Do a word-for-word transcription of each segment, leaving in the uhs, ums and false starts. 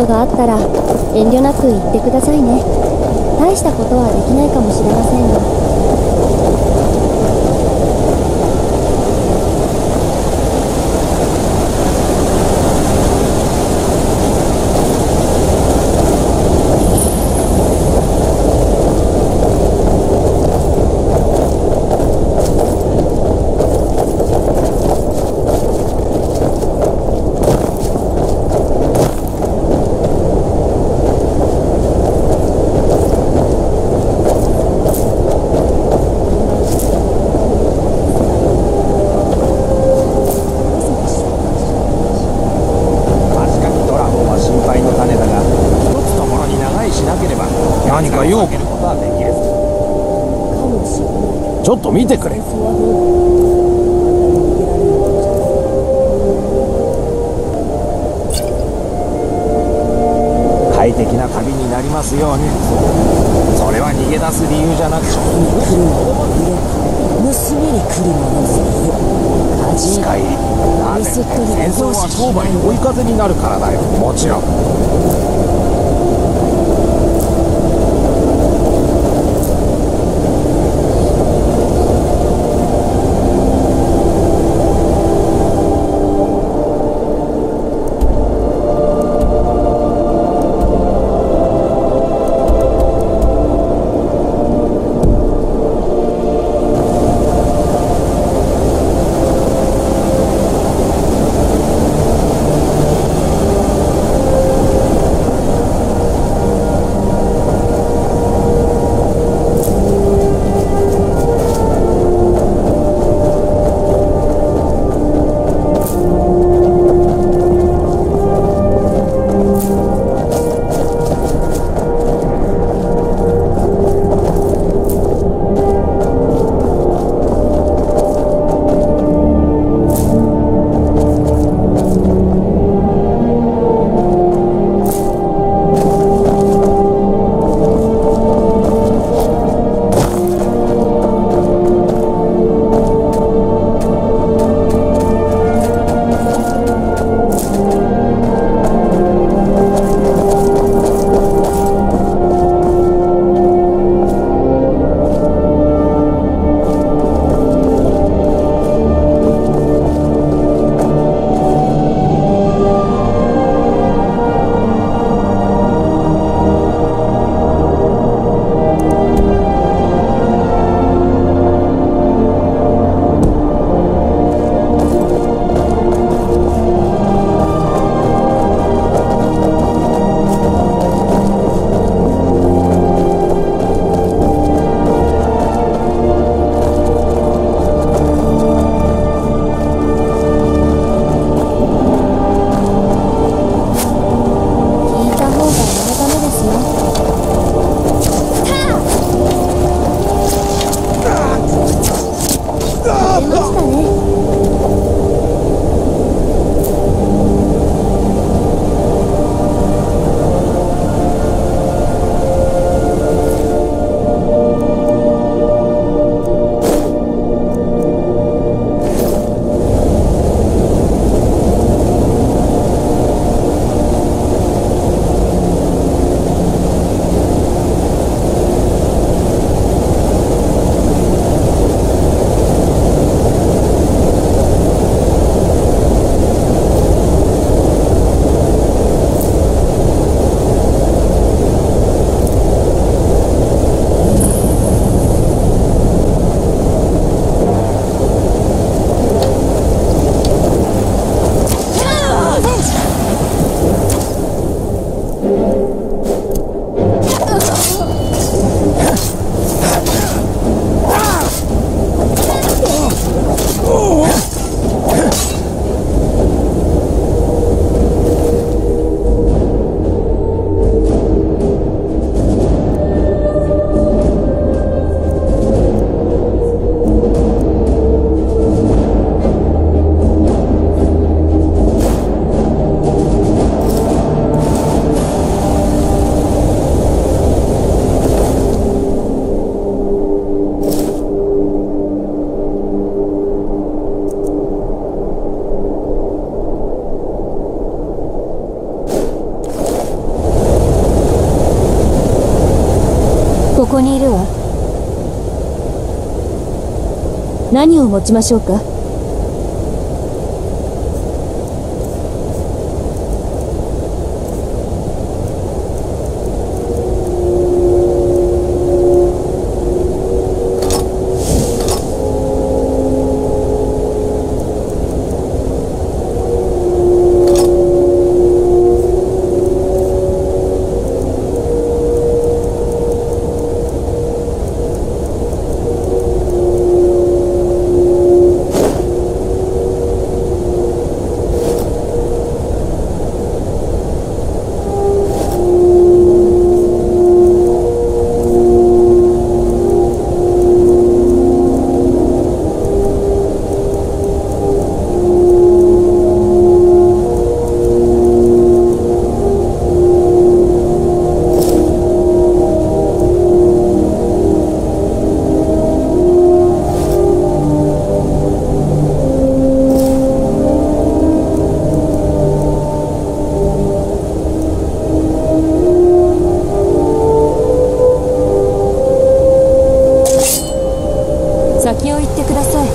があったら遠慮なく言ってくださいね。大したことはできないかもしれませんが。 ちょっと見てくれ。快適な旅になりますように。それは逃げ出す理由じゃなくて、 盗みに来るものぞ。 使いなぜ戦争は商売に追い風になるからだよ。もちろん。 ここにいるわ。何を持ちましょうか？先を言ってください。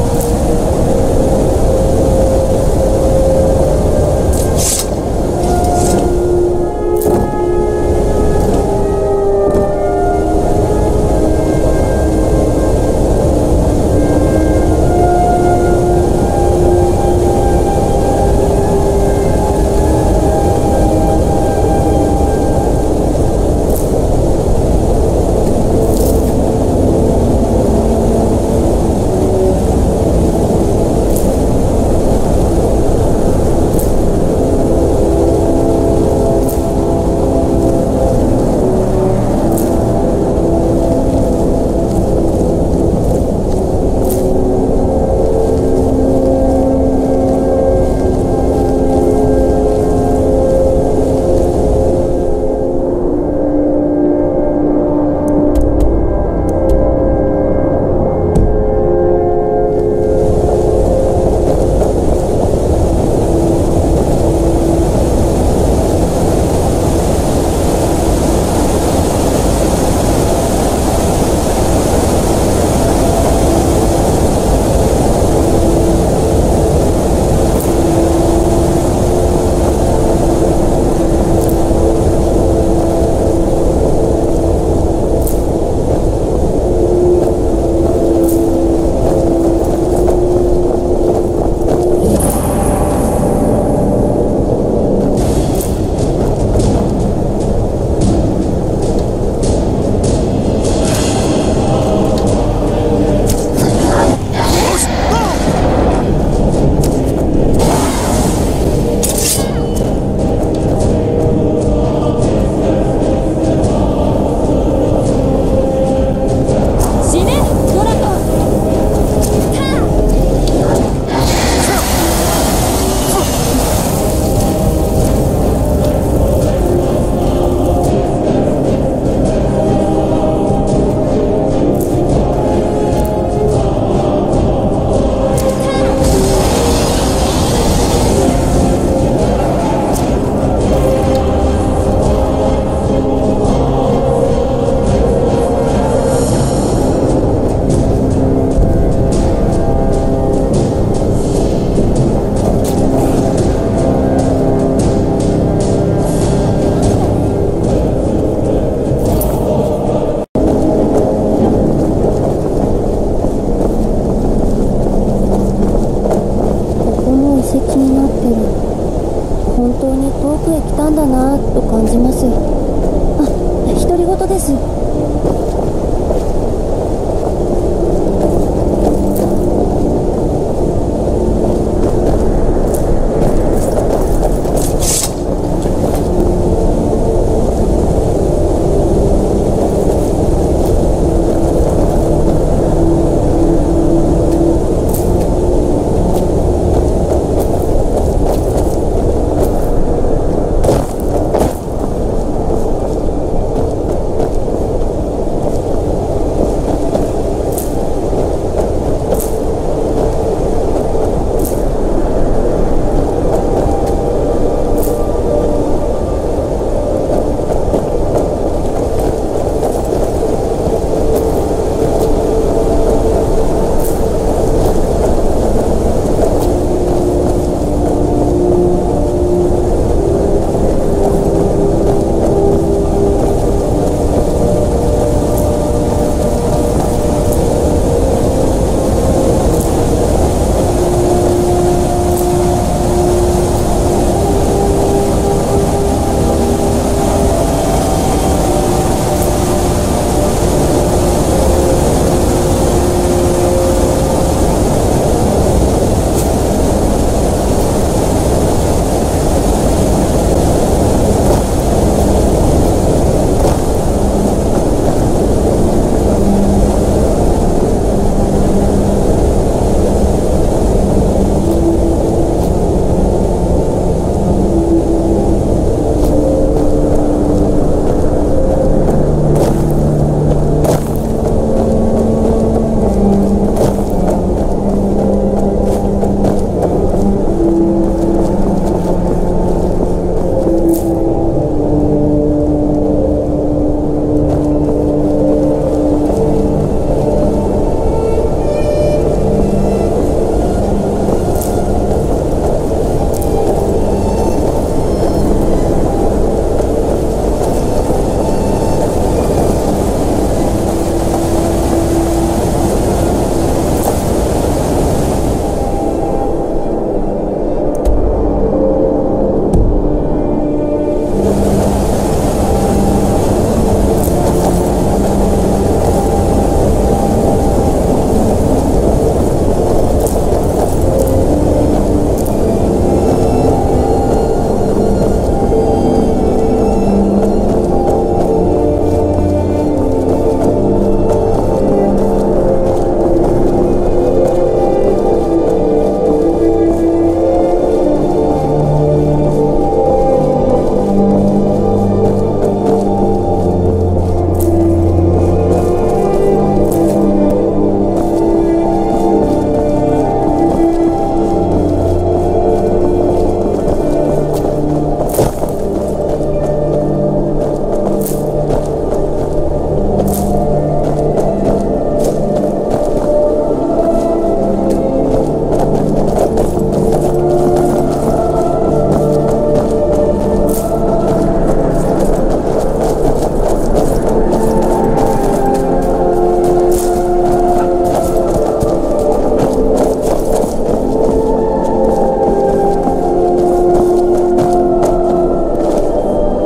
本当に遠くへ来たんだなと感じます。あ、独り言です。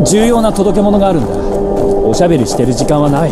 重要な届け物があるんだ。おしゃべりしてる時間はない。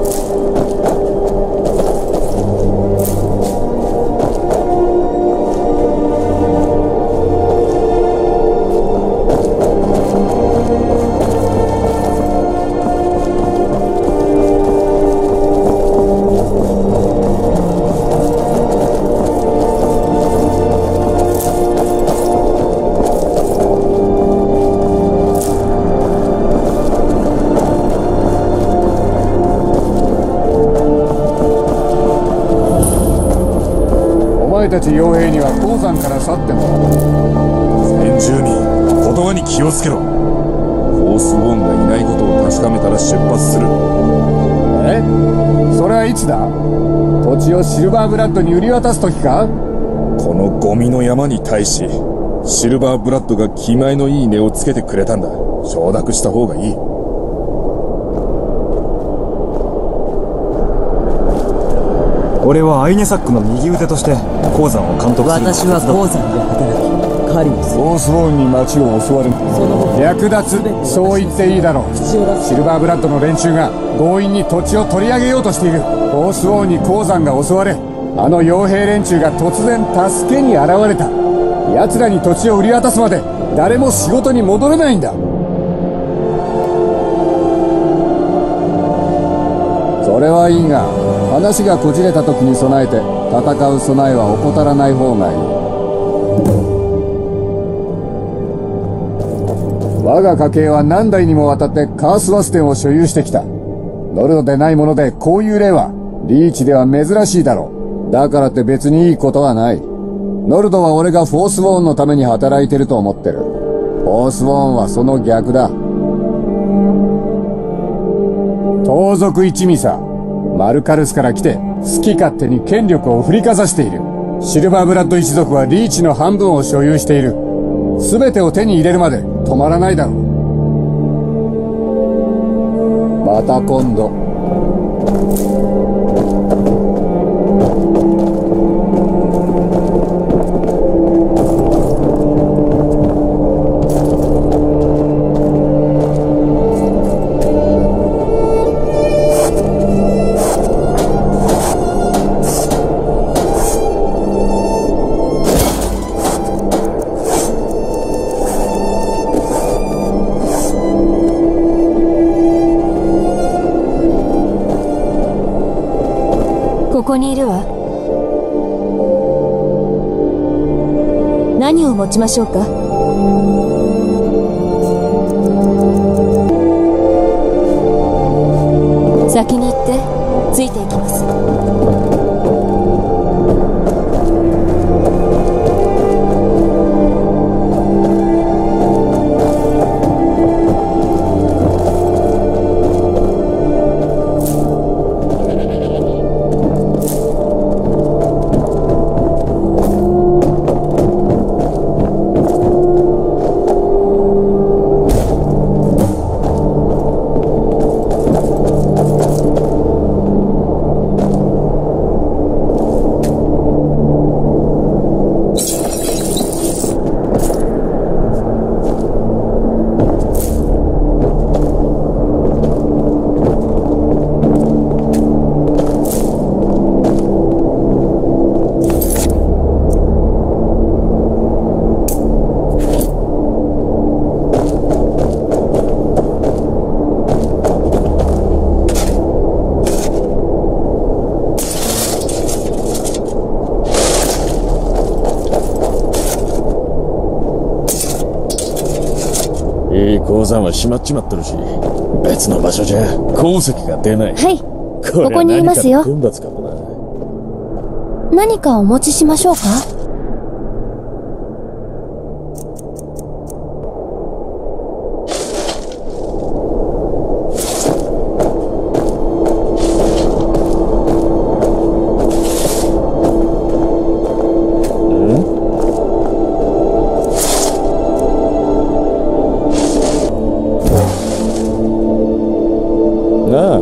お前たち傭兵には鉱山から去ってもらう。 先住民、言葉に気をつけろ。フォースウォンがいないことを確かめたら出発する。 え？それはいつだ？土地をシルバーブラッドに売り渡す時か？ このゴミの山に対しシルバーブラッドが気前のいい値をつけてくれたんだ。承諾した方がいい。 俺はアイネサックの右腕として鉱山を監督する。 私は鉱山で働き狩りをする。 フォースウォンに町を襲われる。 その略奪、そう言っていいだろう。 口を出す。 シルバーブラッドの連中が強引に土地を取り上げようとしている。フォースウォンに鉱山が襲われ、あの傭兵連中が突然助けに現れた。奴らに土地を売り渡すまで誰も仕事に戻れないんだ。それはいいが、話がこじれた時に備えて戦う備えは怠らない方がいい。我が家系は何代にもわたってカースワステンを所有してきた。ノルドでないものでこういう例はリーチでは珍しいだろう。だからって別にいいことはない。ノルドは俺がフォースウォーンのために働いてると思ってる。フォースウォーンはその逆だ。盗賊一味さ。マルカルスから来て好き勝手に権力を振りかざしている。シルバーブラッド一族はリーチの半分を所有している。全てを手に入れるまで止まらないだろう。また今度。 ここにいるわ。何を持ちましょうか？先に行ってついていきます。 いい鉱山は閉まっちまってるし、別の場所じゃ鉱石が出ない。 はい、 こここにいますよ。 混雑かもな。 何かお持ちしましょうか？ なあ、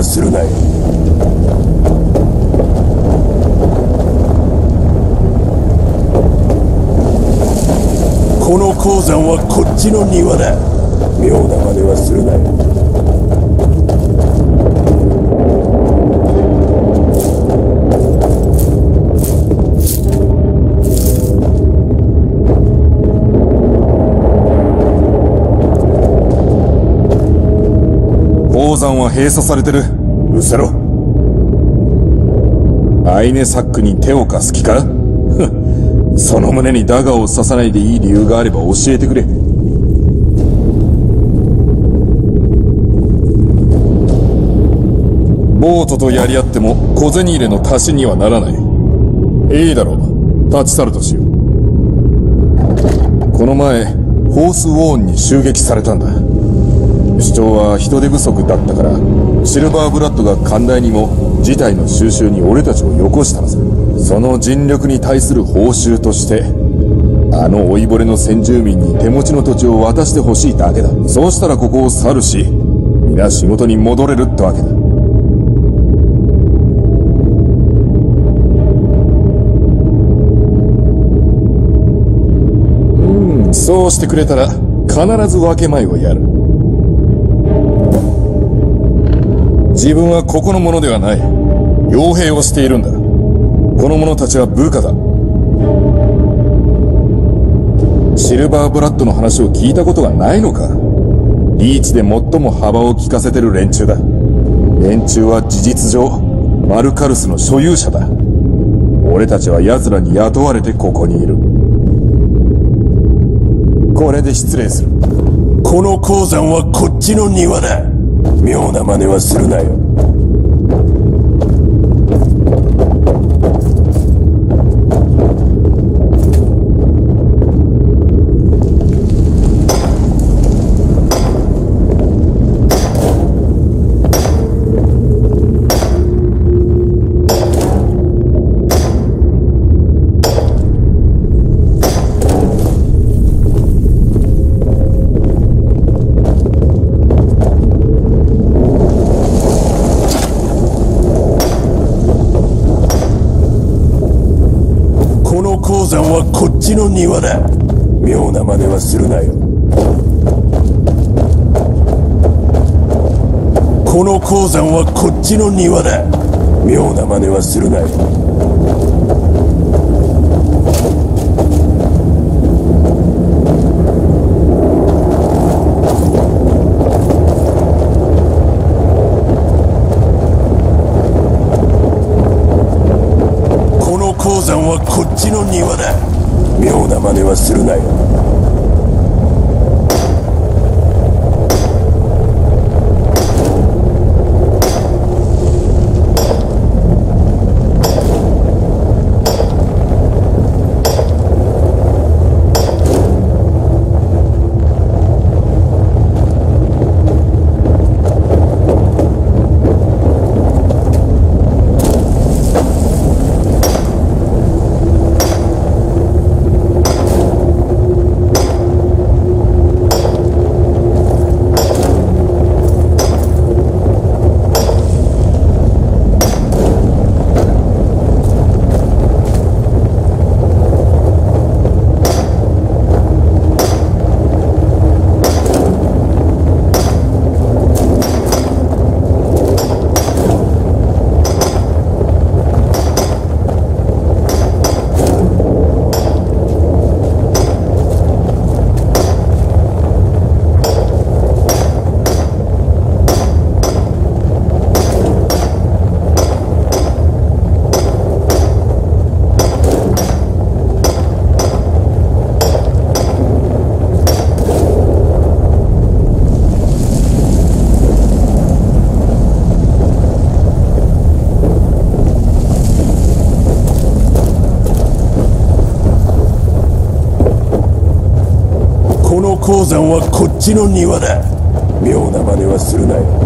はするなよ。この鉱山はこっちの庭だ。妙な真似はするなよ。 鉱山は閉鎖されてる。失せろ。アイネサックに手を貸す気か？その胸にダガーを刺さないでいい理由があれば教えてくれ。ボートとやり合っても小銭入れの足しにはならない。いいだろう、立ち去るとしよう。この前ホースウォーンに襲撃されたんだ。主張は人手不足だったから、シルバーブラッドが寛大にも事態の収拾に俺たちをよこしたのさ。その尽力に対する報酬として、あの老いぼれの先住民に手持ちの土地を渡してほしいだけだ。そうしたらここを去るし、皆仕事に戻れるってわけだ。うん、そうしてくれたら必ず分け前をやる。自分はここのものではない。傭兵をしているんだ。この者たちは部下だ。シルバーブラッドの話を聞いたことがないのか。リーチで最も幅を利かせてる連中だ。連中は事実上マルカルスの所有者だ。俺たちは奴らに雇われてここにいる。これで失礼する。 この鉱山はこっちの庭だ。妙な真似はするなよ。鉱山はこっちの庭だ。妙な真似はするなよ。この鉱山はこっちの庭だ。妙な真似はするなよ。鉱山はこっちの庭だ。妙な真似はするなよ。この鉱山はこっちの庭だ。妙な真似はするなよ。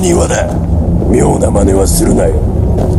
庭だ。妙な真似はするなよ。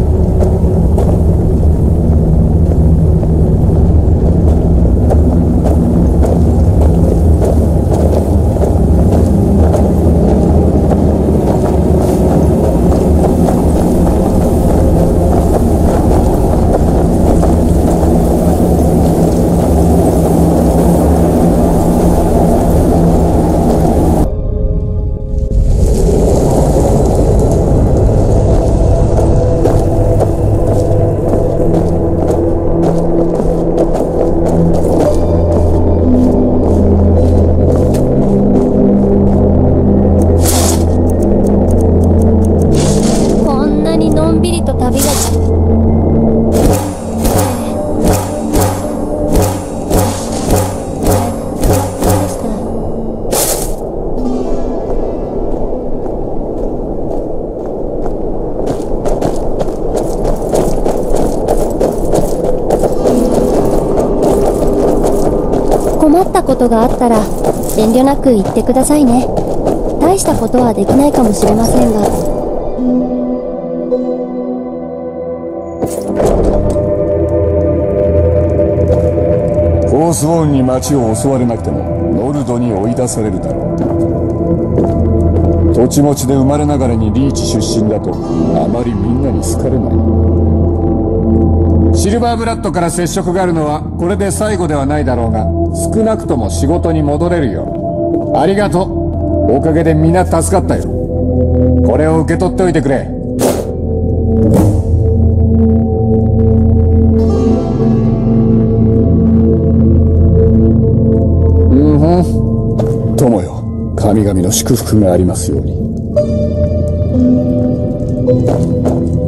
困ったことがあったら遠慮なく言ってくださいね。大したことはできないかもしれませんが。 フォースウォーンに町を襲われなくてもノルドに追い出されるだろう。土地持ちで生まれながらにリーチ出身だとあまりみんなに好かれない。シルバーブラッドから接触があるのはこれで最後ではないだろうが、少なくとも仕事に戻れるよ。ありがとう。おかげでみんな助かったよ。これを受け取っておいてくれ。うんふん。友よ、神々の祝福がありますように。